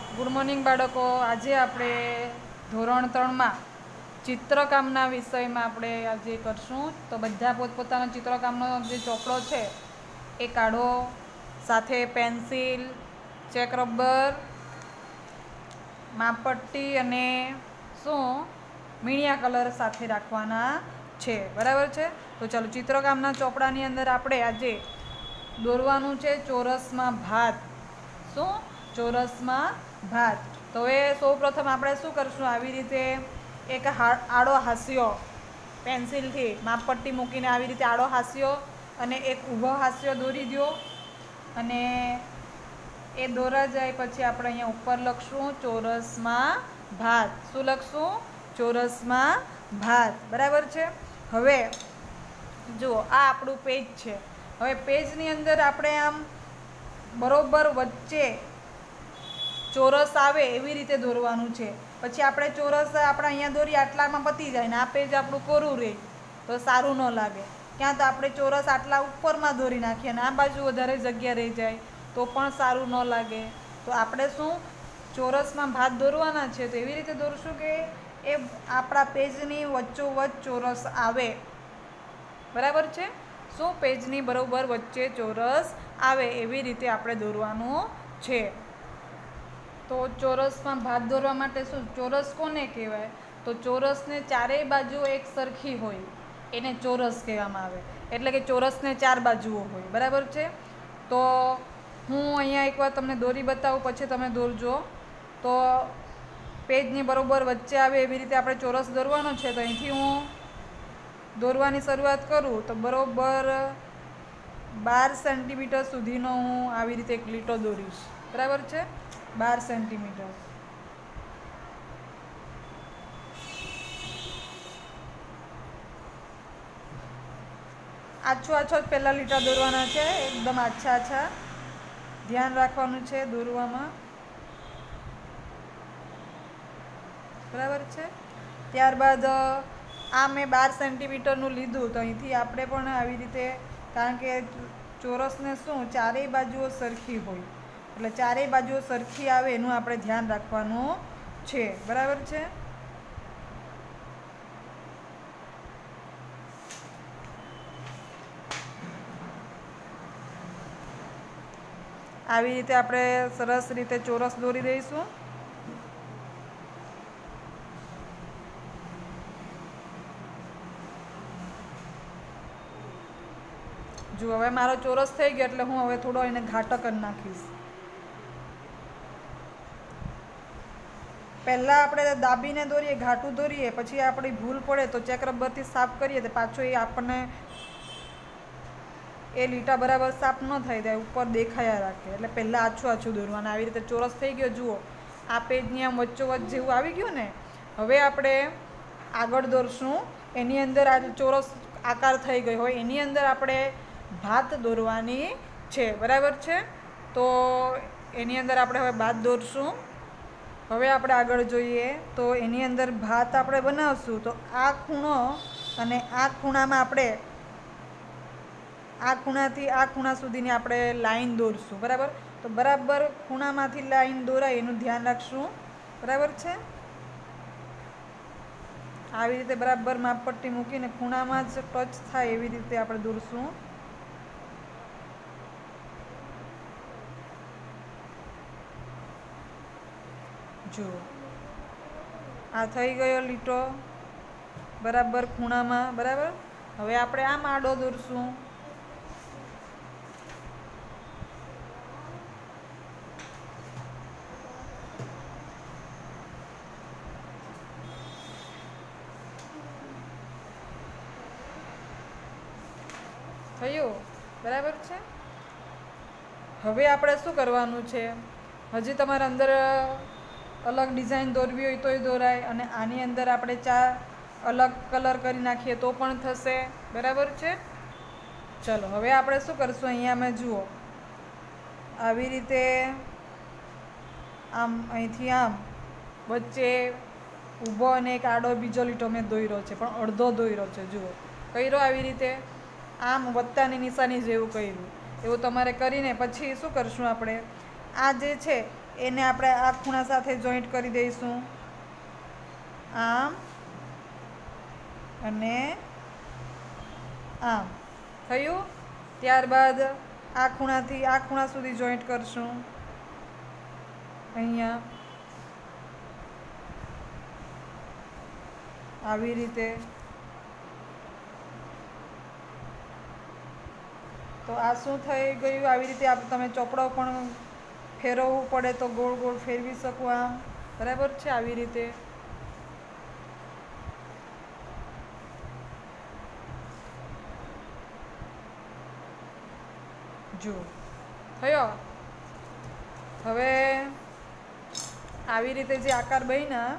Good morning બાળકો। આજે આપણે ધોરણ 3માં ચિત્રકામના વિષયમાં આપણે આજે કરશું। તો બધા પોતપોતાના ચિત્રકામનો જે ચોપડો છે એ કાઢો, સાથે પેન્સિલ, ચેક રબર, માપપટ્ટી અને મીણિયા કલર સાથે રાખવાના છે, બરાબર છે। તો ચાલો, ચિત્રકામના ચોપડાની અંદર આપણે આજે દોરવાનું છે ચોરસમાં ભાત। ચોરસમાં ભાત। તો હવે સૌપ્રથમ આપણે શું કરશું, આવી રીતે એક આડો હાસ્યો પેન્સિલથી માપપટ્ટી મૂકીને આવી રીતે આડો હાસ્યો અને એક ઊભો હાસ્યો દોરી દો। અને એ દોરા જાય પછી આપણે અહીંયા ઉપર લખશું ચોરસમાં ભાત। શું લખશું? ચોરસમાં ભાત, બરાબર છે। હવે જુઓ, આ આપણું પેજ છે। હવે પેજની અંદર આપણે આમ બરોબર વચ્ચે ચોરસ આવે એવી રીતે દોરવાનું છે। પછી આપણે ચોરસ આપણે અહીંયા દોરીએ આટલામાં પતી જાય ને આ પેજ આપણું કોરું રહે તો સારું ન લાગે। ક્યાં તો આપણે ચોરસ આટલા ઉપરમાં દોરી નાખીએ અને આ બાજુ વધારે જગ્યા રહી જાય તો પણ સારું ન લાગે। તો આપણે શું ચોરસમાં ભાત દોરવાના છે તો એવી રીતે દોરશું કે એ આપણા પેજની વચ્ચોવચ્ચ ચોરસ આવે, બરાબર છે। શું પેજની બરોબર વચ્ચે ચોરસ આવે એવી રીતે આપણે દોરવાનું છે। તો ચોરસમાં ભાત દોરવા માટે શું, ચોરસ કોને કહેવાય? તો ચોરસને ચારેય બાજુ એક સરખી હોય એને ચોરસ કહેવામાં આવે। એટલે કે ચોરસને 4 બાજુઓ હોય, બરાબર છે। તો હું અહીંયા એકવાર તમને દોરી બતાવું, પછી તમે દોરજો। તો પેજની બરોબર વચ્ચે આવે એવી રીતે આપણે ચોરસ દોરવાનો છે। તો અહીંથી હું દોરવાની શરૂઆત કરું તો બરોબર 12 સેન્ટીમીટર સુધીનો હું આવી રીતે એક લીટો દોરીશ, બરાબર છે। 12 સેન્ટીમીટર। આછો જ પહેલાં લીટા દોરવાના છે, એકદમ આછા। ધ્યાન રાખવાનું છે દોરવામાં, બરાબર છે। ત્યારબાદ આ મેં 12 સેન્ટીમીટરનું લીધું તો અહીંથી આપણે પણ આવી રીતે, કારણ કે ચોરસને શું ચારેય બાજુઓ સરખી હોય એટલે ચારેય બાજુઓ સરખી આવે એનું આપણે ધ્યાન રાખવાનું છે, બરાબર છે। આવી રીતે આપણે સરસ રીતે ચોરસ દોરી દઈશું। જો હવે મારો ચોરસ થઈ ગયો એટલે હું હવે થોડો એને ઘાટો કરી નાખીશ। પહેલાં આપણે દાબીને દોરીએ, ઘાટું દોરીએ, પછી આપણી ભૂલ પડે તો ચેક રબરથી સાફ કરીએ તો પાછો એ આપણને એ લીટા બરાબર સાફ ન થાય ત્યાં ઉપર દેખાયા રાખે। એટલે પહેલાં આછું દોરવાનું। આવી રીતે ચોરસ થઈ ગયો, જુઓ આ પેજની આમ વચ્ચોવચ્ચ જેવું આવી ગયું ને। હવે આપણે આગળ દોરશું, એની અંદર આ ચોરસ આકાર થઈ ગયો હોય એની અંદર આપણે ભાત દોરવાની છે, બરાબર છે। તો એની અંદર આપણે હવે ભાત દોરશું। હવે આપણે આગળ જોઈએ તો એની અંદર ભાત આપણે બનાવશું તો આ ખૂણો અને આ ખૂણામાં આપણે આ ખૂણાથી આ ખૂણા સુધીની આપણે લાઈન દોરશું, બરાબર। તો બરાબર ખૂણામાંથી લાઈન દોરાય એનું ધ્યાન રાખશું, બરાબર છે। આવી રીતે બરાબર માપપટ્ટી મૂકીને ખૂણામાં જ ટચ થાય એવી રીતે આપણે દોરશું। જુઓ, આ થઈ ગયો લીટો બરાબર ખૂણામાં, બરાબર। હવે આપણે આમ આડો દોરશું। થયું, બરાબર છે। હવે આપણે શું કરવાનું છે, હજી તમારે અંદર અલગ ડિઝાઇન દોરવી હોય તોય દોરાય અને આની અંદર આપણે 4 અલગ કલર કરી નાખીએ તો પણ થશે, બરાબર છે। ચલો, હવે આપણે શું કરશું, અહીંયા અમે જુઓ આવી રીતે આમ અહીંથી આમ વચ્ચે ઊભો અને એક આડો બીજો લીટો મેં દોર્યો છે, પણ અડધો દોર્યો છે। જુઓ કર્યો આવી રીતે, આમ વત્તાની નિશાની જેવું કર્યું, એવું તમારે કરીને પછી શું કરશું, આપણે આ જે છે એને આપણે આ ખૂણા સાથે જોઈન્ટ કરી દઈશું, આમ અને આમ થયું. ત્યારબાદ આ ખૂણાથી આ ખૂણા સુધી જોઈન્ટ કરશું, અહીંયા આવી રીતે. તો આ શું થઈ ગયું? આવી રીતે તમે ચોપડો પણ ફેરવવું પડે તો ગોળ ગોળ ફેરવી શકો આમ, બરાબર છે. આવી રીતે જો થયો. હવે આવી રીતે જે આકાર બન્યા,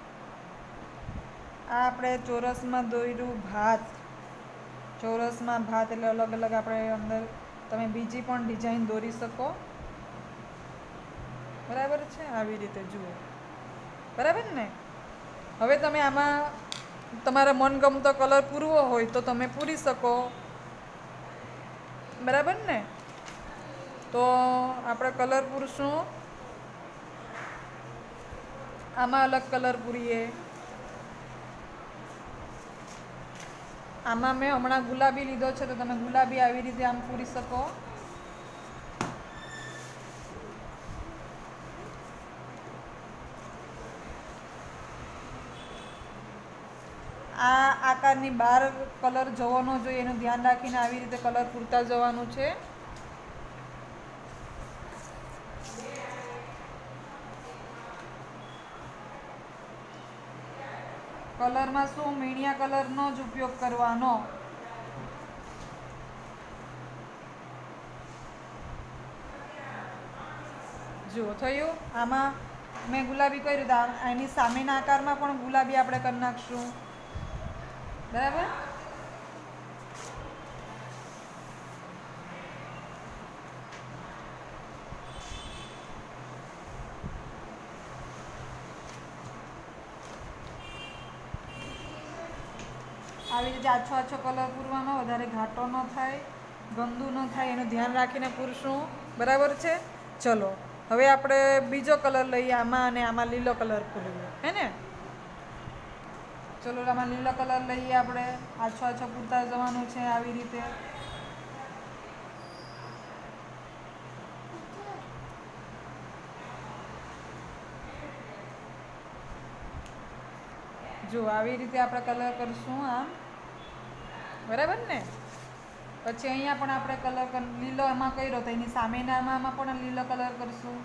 આ આપણે ચોરસમાં દોર્યું ભાત. ચોરસમાં ભાત એટલે અલગ અલગ આપણે અંદર તમે બીજી પણ ડિઝાઇન દોરી શકો, બરાબર છે. આવી રીતે જુઓ, બરાબર ને. હવે તમે આમાં તમારા મનગમતો કલર પૂરવો હોય તો તમે પૂરી શકો, બરાબર ને. તો આપણે કલર પૂરશું, આમાં અલગ કલર પૂરીએ. આમાં મેં હમણાં ગુલાબી લીધો છે તો તમે ગુલાબી આવી રીતે આમ પૂરી શકો. આ આકારની બહાર કલર જવો ન જોઈએ એનું ધ્યાન રાખીને આવી રીતે કલર પૂરતા જવાનું છે. કલરમાં શું મીણિયા કલરનો જ ઉપયોગ કરવાનો. જુઓ થયું. આમાં મેં ગુલાબી કર્યું તો એની સામેના આકારમાં પણ ગુલાબી આપણે કરી નાખશું, બરાબર. આવી રીતે આછો આછો કલર પૂરવાનો, વધારે ઘાટો ન થાય, ગંદુ ન થાય એનું ધ્યાન રાખીને પૂરશું, બરાબર છે. ચલો હવે આપણે બીજો કલર લઈએ આમાં, અને આમાં લીલો કલર પૂરીએ, હે ને. ચલો આમાં લીલો કલર લઈએ આપણે. આછો આછો પૂરતા જવાનું છે આવી રીતે. જો આવી રીતે આપણે કલર કરશું આમ, બરાબર ને. પછી અહીંયા પણ આપણે કલર લીલો એમાં કર્યો તો એની સામેનામાં પણ લીલો કલર કરશું.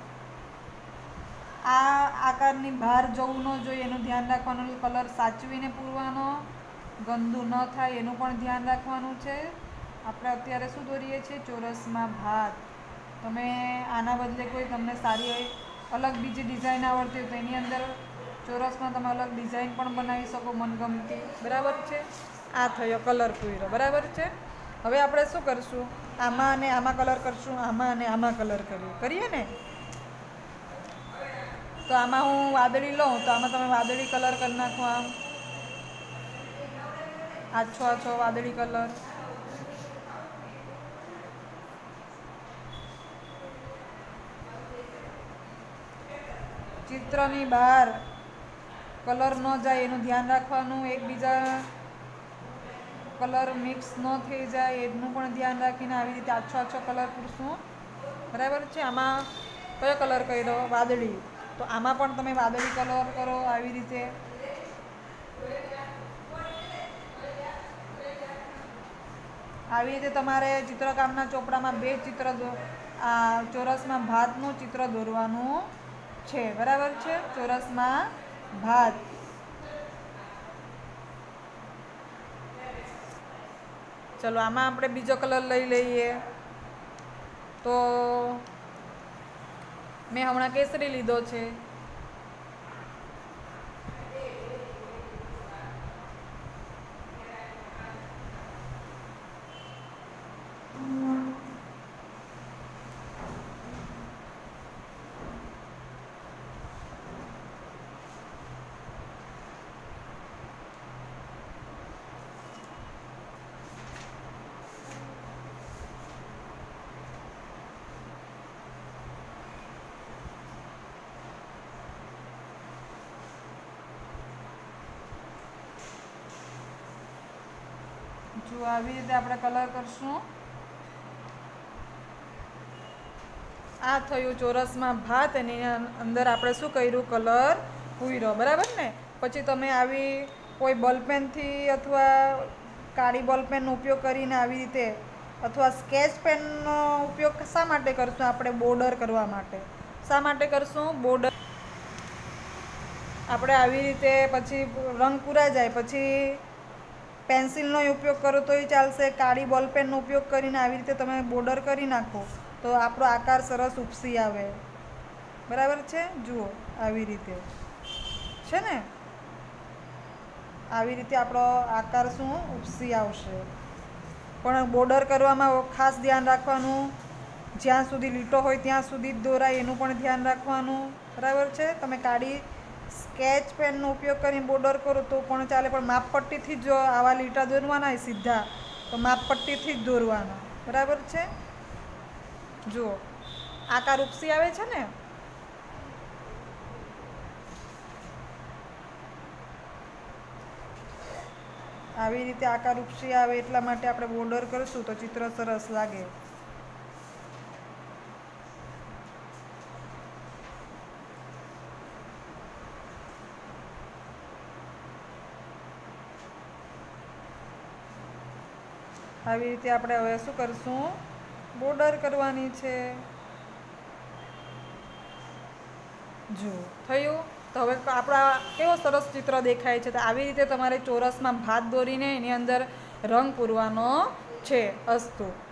આ આકારની બહાર જવું ન જોઈએ એનું ધ્યાન રાખવાનું. કલર સાચવીને પૂરવાનો, ગંદુ ન થાય એનું પણ ધ્યાન રાખવાનું છે. આપણે અત્યારે શું દોરીએ છીએ? ચોરસમાં ભાત. તમે આના બદલે કોઈ તમને સારી અલગ બીજી ડિઝાઇન આવડતી હોય તો એની અંદર ચોરસમાં તમે અલગ ડિઝાઇન પણ બનાવી શકો મનગમતી, બરાબર છે. આ થયો કલર પૂર્યો, બરાબર છે. હવે આપણે શું કરશું? આમાં અને આમાં કલર કરશું, આમાં અને આમાં કલર કરીએ ને. તો આમાં હું વાદળી લઉં તો આમાં તમે વાદળી કલર કરી નાખો, આમ આછો આછો વાદળી કલર. ચિત્રની બહાર કલર ન જાય એનું ધ્યાન રાખવાનું. એકબીજા કલર મિક્સ ન થઈ જાય એનું પણ ધ્યાન રાખીને આવી રીતે આછો આછો કલર પૂરશું, બરાબર છે. આમાં કયો કલર કર્યો? વાદળી. તો આમાં પણ તમે વાદળી કલર કરો આવી રીતે. આવી રીતે તમારે ચિત્રકામના ચોપડામાં બે ચિત્ર આ ચોરસમાં ભાતનું ચિત્ર દોરવાનું છે, બરાબર છે. ચોરસમાં ભાત. ચલો આમાં આપણે બીજો કલર લઈ લઈએ. તો મેં હમણાં કેસરી લીધો છે. જો આવી રીતે આપણે કલર કરશું. આ થયું ચોરસમાં ભાત અને એની અંદર આપણે શું કર્યું, કલર પૂર્યો, બરાબર ને. પછી તમે આવી કોઈ બોલપેનથી અથવા કાળી બોલપેનનો ઉપયોગ કરીને આવી રીતે, અથવા સ્કેચ પેનનો ઉપયોગ શા માટે કરશું આપણે, બોર્ડર કરવા માટે. શા માટે કરશું, બોર્ડર. આપણે આવી રીતે પછી રંગ પૂરા જાય પછી પેન્સિલનો ઉપયોગ કરો તોય ચાલશે, કાળી બોલપેનનો ઉપયોગ કરીને આવી રીતે તમે બોર્ડર કરી નાખો તો આપણો આકાર સરસ ઉપસી આવે, બરાબર છે. જુઓ આવી રીતે છે ને, આવી રીતે આપણો આકાર શું ઉપસી આવશે. પણ બોર્ડર કરવામાં ખાસ ધ્યાન રાખવાનું, જ્યાં સુધી લીટો હોય ત્યાં સુધી જ દોરાય એનું પણ ધ્યાન રાખવાનું, બરાબર છે. તમે કાળી સ્કેચ પેનનો ઉપયોગ કરીને બોર્ડર કરો તો પણ ચાલે, પણ માપપટ્ટીથી જ જો આવા લીટા દોરવાના હોય સીધા તો માપપટ્ટીથી જ દોરવાના, બરાબર છે. જુઓ આકાર ઉપસી આવે છે ને. આવી રીતે આકાર ઉપસી આવે એટલા માટે આપણે બોર્ડર કરશું તો ચિત્ર સરસ લાગે. આવી રીતે આપણે હવે શું કરશું, બોર્ડર કરવાની છે. જો થયું. તો હવે આપણા કેવો સરસ ચિત્ર દેખાય છે. તો આવી રીતે તમારે ચોરસમાં ભાત દોરીને એની અંદર રંગ પૂરવાનો છે. અસ્તુ.